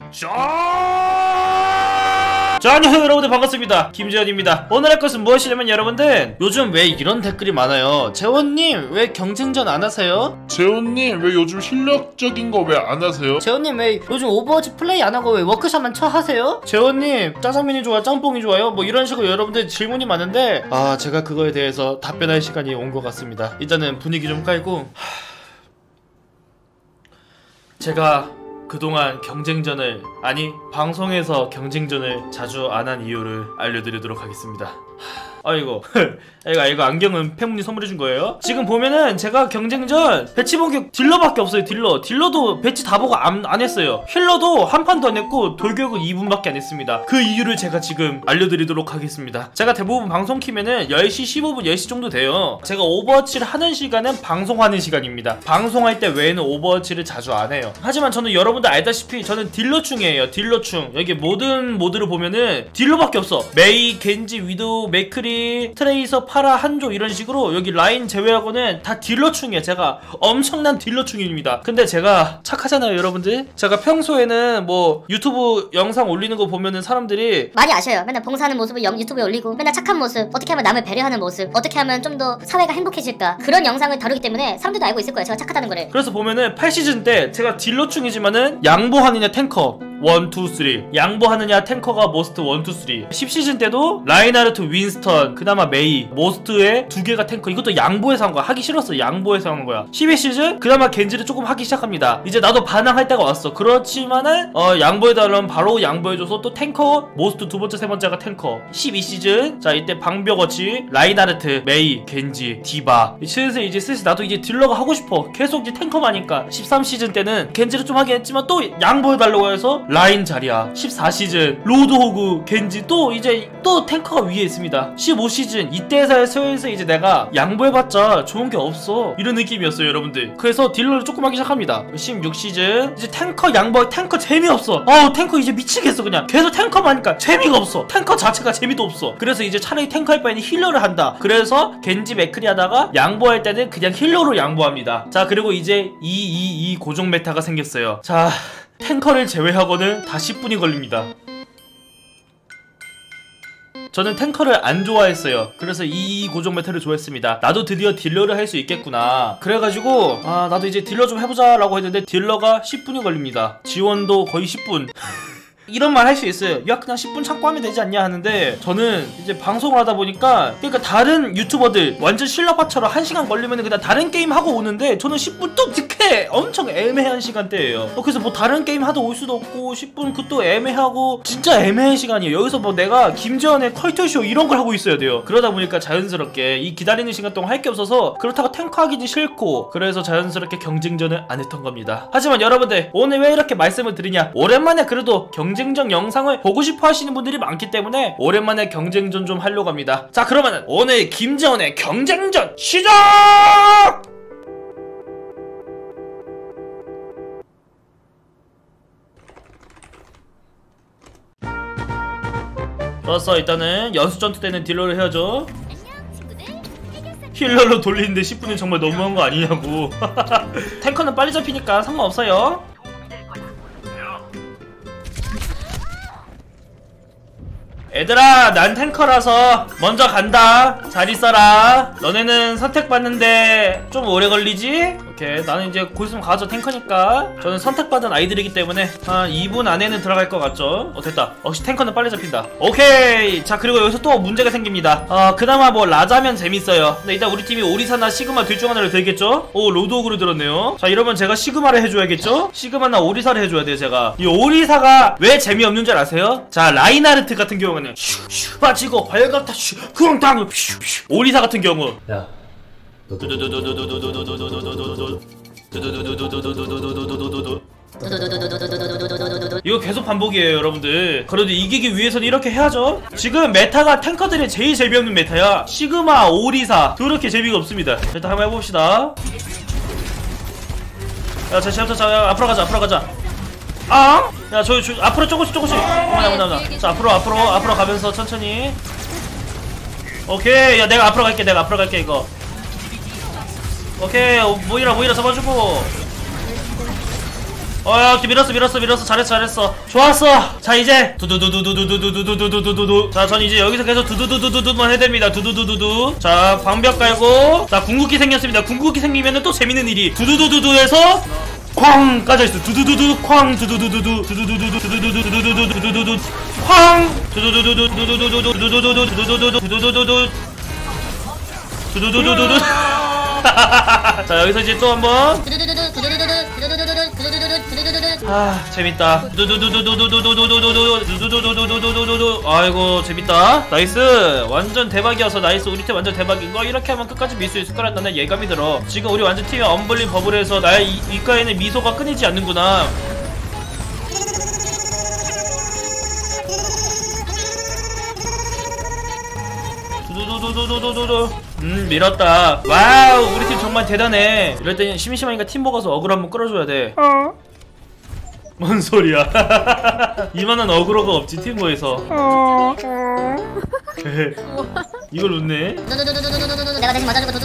자, 안녕하세요 여러분들, 반갑습니다. 김재현입니다. 오늘 할 것은 무엇이냐면, 여러분들 요즘 왜 이런 댓글이 많아요. 재원님 왜 경쟁전 안 하세요? 재훈님 왜 요즘 실력적인 거 왜 안 하세요? 재원님 왜 요즘 오버워치 플레이 안 하고 왜 워크샵만 하세요? 재원님 짜장면이 좋아 짬뽕이 좋아요? 뭐 이런 식으로 여러분들 질문이 많은데, 제가 그거에 대해서 답변할 시간이 온 것 같습니다. 일단은 분위기 좀 깔고, 제가 그동안 경쟁전을, 아니 방송에서 경쟁전을 자주 안 한 이유를 알려드리도록 하겠습니다. 아이고 이거 안경은 팬분이 선물해준 거예요. 지금 보면은 제가 경쟁전 배치 본격 딜러밖에 없어요. 딜러도 배치 다 보고 안 했어요. 힐러도 한 판도 안 했고 돌격은 2분밖에 안 했습니다. 그 이유를 제가 지금 알려드리도록 하겠습니다. 제가 대부분 방송 키면은 10시 15분 10시 정도 돼요. 제가 오버워치를 하는 시간은 방송하는 시간입니다. 방송할 때 외에는 오버워치를 자주 안 해요. 하지만 저는 여러분들 알다시피 저는 딜러충이에요. 딜러충. 여기 모든 모드를 보면은 딜러밖에 없어. 메이, 겐지, 위도우, 맥크리, 트레이서, 파라, 한조 이런 식으로 여기 라인 제외하고는 다 딜러충이에요. 제가 엄청난 딜러충입니다. 근데 제가 착하잖아요 여러분들. 제가 평소에는 뭐 유튜브 영상 올리는 거 보면은 사람들이 많이 아셔요. 맨날 봉사하는 모습을 유튜브에 올리고, 맨날 착한 모습, 어떻게 하면 남을 배려하는 모습, 어떻게 하면 좀 더 사회가 행복해질까, 그런 영상을 다루기 때문에 사람들도 알고 있을 거예요, 제가 착하다는 거를. 그래서 보면은 8시즌 때 제가 딜러충이지만은 양보하느냐 탱커 1, 2, 3, 양보하느냐 탱커가 모스트 1, 2, 3. 10시즌 때도 라인하르트, 윈스턴, 그나마 메이, 모스트의 2개가 탱커. 이것도 양보해서 한 거야. 하기 싫었어. 양보해서 한 거야. 12시즌 그나마 겐지를 조금 하기 시작합니다. 이제 나도 반항할 때가 왔어. 그렇지만은 양보해달라면 바로 양보해줘서 또 탱커, 모스트 두 번째 세 번째가 탱커. 12시즌 자 이때 방벽어치, 라인하르트, 메이, 겐지, 디바. 슬슬 나도 이제 딜러가 하고 싶어. 계속 이제 탱커만 하니까 13시즌 때는 겐지를 좀 하긴 했지만 또 양보해달라고 해서 라인 자리야. 14시즌 로드호그, 겐지, 또 이제 또 탱커가 위에 있습니다. 15시즌 이때서야 이제 내가 양보해봤자 좋은 게 없어, 이런 느낌이었어요 여러분들. 그래서 딜러를 조금 하기 시작합니다. 16시즌 이제 탱커 양보, 탱커 재미없어. 탱커 이제 미치겠어. 그냥 계속 탱커만 하니까 재미가 없어. 탱커 자체가 재미도 없어. 그래서 이제 차라리 탱커 할 바에는 힐러를 한다. 그래서 겐지, 맥크리 하다가 양보할 때는 그냥 힐러로 양보합니다. 자, 그리고 이제 이 고정 메타가 생겼어요. 자, 탱커를 제외하고는 다 10분이 걸립니다. 저는 탱커를 안 좋아했어요. 그래서 이 고정 메타를 좋아했습니다. 나도 드디어 딜러를 할 수 있겠구나. 그래가지고 나도 이제 딜러 좀 해보자 라고 했는데 딜러가 10분이 걸립니다. 지원도 거의 10분. 이런 말 할 수 있어요. 야, 그냥 10분 참고 하면 되지 않냐 하는데, 저는 이제 방송을 하다 보니까, 그러니까 다른 유튜버들 완전 실력파처럼 1시간 걸리면 그냥 다른 게임 하고 오는데, 저는 10분 또 특혜 엄청 애매한 시간대예요. 그래서 뭐 다른 게임 하다 올 수도 없고, 10분 그것도 애매하고, 진짜 애매한 시간이에요. 여기서 뭐 내가 김재현의 컬투쇼 이런 걸 하고 있어야 돼요. 그러다 보니까 자연스럽게 이 기다리는 시간 동안 할 게 없어서, 그렇다고 탱커 하기는 싫고, 그래서 자연스럽게 경쟁전을 안 했던 겁니다. 하지만 여러분들, 오늘 왜 이렇게 말씀을 드리냐, 오랜만에 그래도 경쟁전 영상을 보고 싶어 하시는 분들이 많기 때문에 오랜만에 경쟁전 좀 하려고 합니다. 자, 그러면은 오늘 김재원의 경쟁전 시작! 좋았어. 일단은 연수전투 때는 딜러를 해야죠. 힐러로 돌리는데 10분은 정말 너무한 거 아니냐고. 탱커는 빨리 잡히니까 상관없어요. 얘들아, 난 탱커라서 먼저 간다. 잘 있어라. 너네는 선택받는데 좀 오래 걸리지? 오케이, 나는 이제 곧 있으면 가죠. 탱커니까. 저는 선택받은 아이들이기 때문에 한 2분 안에는 들어갈 것 같죠? 됐다. 역시 탱커는 빨리 잡힌다. 오케이. 자, 그리고 여기서 또 문제가 생깁니다. 그나마 뭐 라자면 재밌어요. 근데 일단 우리 팀이 오리사나 시그마 둘 중 하나를 들겠죠? 오, 로드오그로 들었네요. 자, 이러면 제가 시그마를 해줘야겠죠? 시그마나 오리사를 해줘야 돼요. 제가 이 오리사가 왜 재미없는 줄 아세요? 자, 라인하르트 같은 경우는 슈슈 빠지고 벌겋다 슈 그렁당 슈슈. 오리사 같은 경우, 야, 이거 계속 반복이에요 여러분들. 그래도 이기기 위해서는 이렇게 해야죠. 지금 메타가 탱커들이 제일 재미없는 메타야. 시그마, 오리사 그렇게 재미가 없습니다. 일단 한번 해봅시다. 야, 자, 앞으로 가자. 야, 저 앞으로 조금씩. 어머나. 자, 앞으로 가면서 천천히. 오케이. 야, 내가 앞으로 갈게 이거. 오케이. 모이라 잡아주고. 야 밀었어 잘했어 좋았어. 자 이제 두두두두두두두두두두두두두. 자 전 이제 여기서 계속 두두두두두두만 해야됩니다. 두두두두두. 자 방벽 깔고. 자 궁극기 생겼습니다. 궁극기 생기면은 또 재밌는 일이 두두두두두에서 쾅 까져있어. 두두두두 쾅 두두두두두 두두두두두 두두두두두두두두두두 두두두두 쾅 두두두두두 두두두두두 두두두두두 두두두두 두두두두두 두두두두두두. 자 여기서 이제 또 한번 재밌다. 아이고 재밌다. 나이스 완전 대박이어서 나이스. 우리 팀 완전 대박인 거. 이렇게 하면 끝까지 밀 수 있을 거란 나는 예감이 들어. 지금 우리 완전 팀이 언블린 버블에서 나의 입가에는 미소가 끊이지 않는구나. 밀었다. 와우 우리 팀 정말 대단해. 이럴 때 심심하니까 팀 먹어서 어그로 한번 끌어줘야 돼. 뭔 소리야. 이만한 어그로가 없지 팀보에서. 이걸 웃네. 내가 대신 맞아주고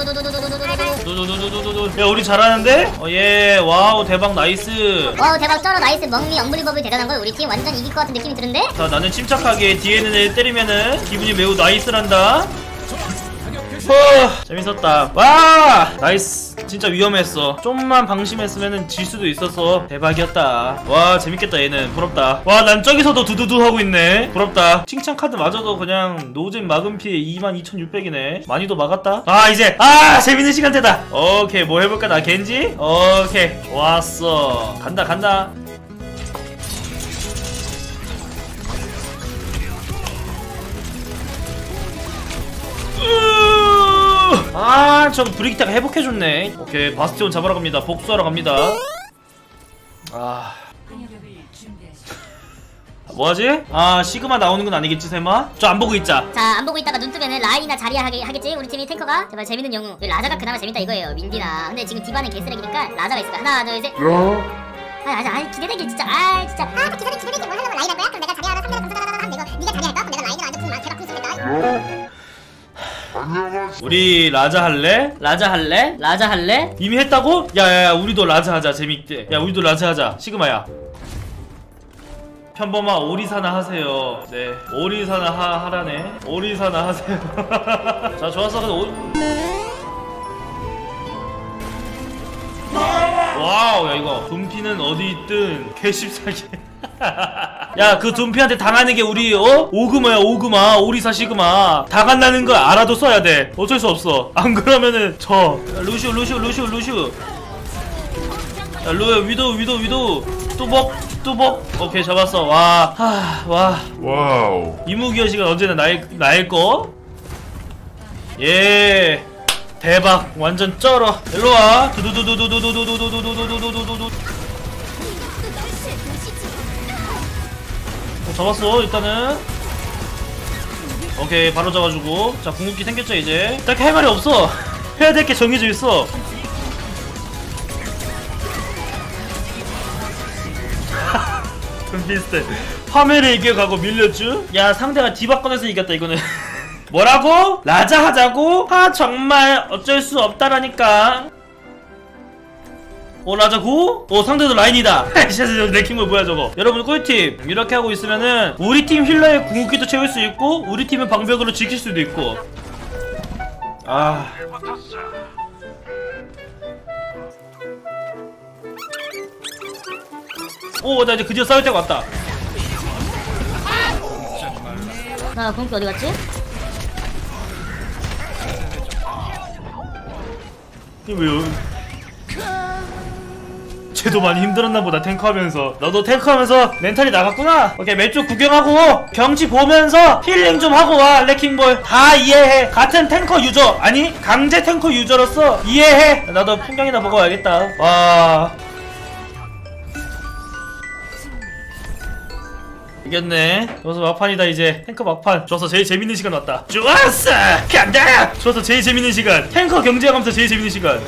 야 우리 잘하는데? 예 와우 대박 나이스. 와우 대박 쩔어 나이스. 멍미 언블리버블 대단한걸. 우리 팀 완전 이길 것 같은 느낌이 드는데? 자 나는 침착하게 뒤에 있는 애 때리면은 기분이 매우 나이스란다. 재밌었다. 와 나이스. 진짜 위험했어. 좀만 방심했으면은 질 수도 있어서 대박이었다. 와 재밌겠다 얘는. 부럽다. 와 난 저기서도 두두두 하고 있네. 부럽다. 칭찬 카드 마저도 그냥 노잼 막은 피해 22,600이네 많이도 막았다. 아 이제 재밌는 시간대다. 오케이 뭐 해볼까. 나 겐지? 오케이 왔어. 간다. 저 브리기타가 회복해줬네. 오케이 바스티온 잡으러 갑니다. 복수하러 갑니다. 뭐하지? 시그마 나오는 건 아니겠지 설마? 저 안 보고 있자. 자 안 보고 있다가 눈 뜨면은 라인이나 자리야 하겠지. 우리 팀이 탱커가 제발 재밌는 영웅. 라자가 그나마 재밌다 이거예요. 민디나. 근데 지금 디바는 개쓰레기니까 라자가 있을까. 하나 둘 셋. 기대되게 진짜. 진짜. 기대되게 뭘 하려고 라인 할 거야? 그럼 내가 자리야를 상대로 분석하다가 하면 되고 네가 자리 할까? 그럼 내가 라인을 완전 궁 제가 궁 쓰겠다. 우리 라자 할래? 라자 할래? 이미 했다고? 야야야 우리도 라자 하자. 재밌게. 야 우리도 라자 하자. 시그마야 편범아 오리사나 하세요. 네 오리사나 하라네. 오리사나 하세요. 자 좋았어. 와우 야 이거 둠피는 어디 있든 개십사기. 야 그 둠피한테 당하는 게 우리 오그마야. 오그마 오리사 시그마 당한다는 걸 알아도 써야 돼. 어쩔 수 없어. 안 그러면은 저 루슈 야 위도 뚜벅 오케이 잡았어. 와우 이무기어 시간 언제나 나일 거. 예 대박 완전 쩔어. 일로와. 두두두두두두두두두두두두두두두두두. 잡았어 일단은. 오케이 바로 잡아주고. 자 궁극기 생겼죠 이제. 딱히 할 말이 없어. 해야 될 게 정해져 있어. 좀 비슷해. 화면을 이겨가고 밀렸쥬? 야 상대가 디바 꺼내서 이겼다 이거는. 뭐라고? 라자 하자고? 정말 어쩔 수 없다라니까. 라자고? 상대도 라인이다. 레킹볼 뭐야 저거. 여러분 꿀팁 이렇게 하고 있으면은 우리 팀 힐러의 궁극기도 채울 수 있고 우리 팀은 방벽으로 지킬 수도 있고. 나 이제 드디어 싸울 때가 왔다. 나 궁극기 어디 갔지? 이게 왜요? 쟤도 많이 힘들었나 보다 탱커하면서. 너도 탱커하면서 멘탈이 나갔구나. 오케이 맵쪽 구경하고 경치 보면서 힐링 좀 하고 와. 레킹볼 다 이해해. 같은 탱커 유저 아니 강제 탱커 유저로서 이해해. 나도 풍경이나 보고 와야겠다. 와 이겼네. 좋았어 막판이다 이제. 탱커 막판. 좋았어 제일 재밌는 시간 왔다. 좋았어 간다. 좋았어 제일 재밌는 시간. 탱커 경쟁하면서 제일 재밌는 시간.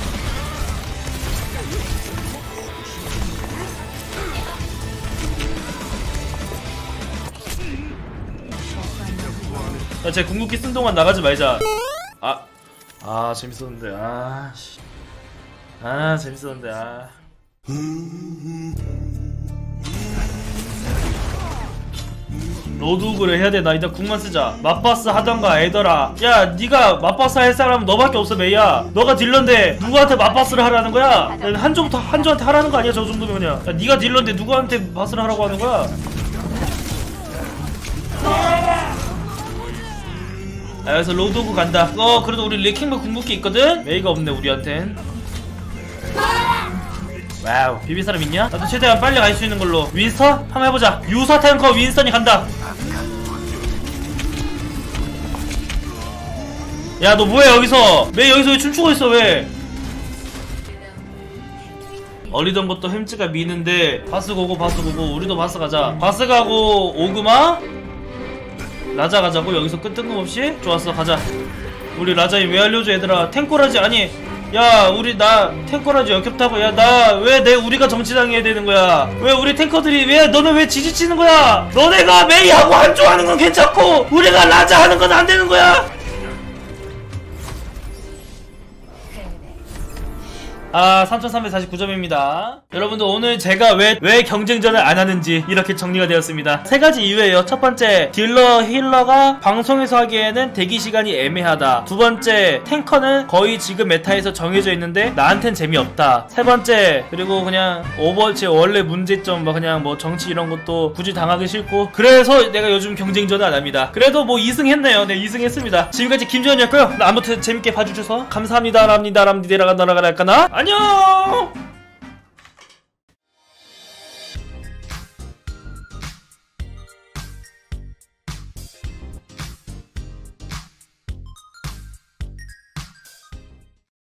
야, 쟤 궁극기 쓴 동안 나가지 말자. 재밌었는데. 재밌었는데. 로드우그를 해야 돼. 나 일단 궁만 쓰자. 맞바스 하던가 애더라. 야 니가 맞바스 할 사람은 너밖에 없어 메이야. 너가 딜러인데 누구한테 맞바스를 하라는 거야? 한조한테 하라는 거 아니야 저 정도면 그냥. 야 니가 딜러인데 누구한테 바스를 하라고 하는 거야? 아 여기서 로드우그 간다. 그래도 우리 레킹볼 궁극기 있거든? 메이가 없네 우리한텐. 와우. 비빌 사람 있냐? 나도 최대한 빨리 갈 수 있는 걸로. 윈스턴? 한번 해보자. 유사 탱커 윈스턴이 간다. 야 너 뭐해 여기서? 메이 여기서 왜 춤추고 있어 왜? 어리던 것도 햄찌가 미는데 바스 고고 우리도 바스 가자. 바스 가고 오그마? 라자 가자고. 여기서 끝 뜬금없이? 좋았어 가자. 우리 라자이 왜 알려줘 얘들아. 탱커라지. 아니 야 우리 나 탱커라지 역겹다고. 야 나 왜 우리가 정치당해야 되는 거야? 왜 우리 탱커들이 왜 너는 왜 지지치는 거야? 너네가 메이하고 한조 하는 건 괜찮고 우리가 라자 하는 건 안 되는 거야? 아 3349점입니다 여러분들 오늘 제가 왜 경쟁전을 안 하는지 이렇게 정리가 되었습니다. 세 가지 이유예요. 첫 번째, 딜러 힐러가 방송에서 하기에는 대기 시간이 애매하다. 두 번째, 탱커는 거의 지금 메타에서 정해져 있는데 나한텐 재미없다. 세 번째, 그리고 그냥 오버워치 원래 문제점 그냥 정치 이런 것도 굳이 당하기 싫고 그래서 내가 요즘 경쟁전을 안 합니다. 그래도 2승 했네요. 네 2승 했습니다. 지금까지 김지원이었고요. 아무튼 재밌게 봐주셔서 감사합니다. 랍니다. 랍니다. 나라가 날까나 안녕.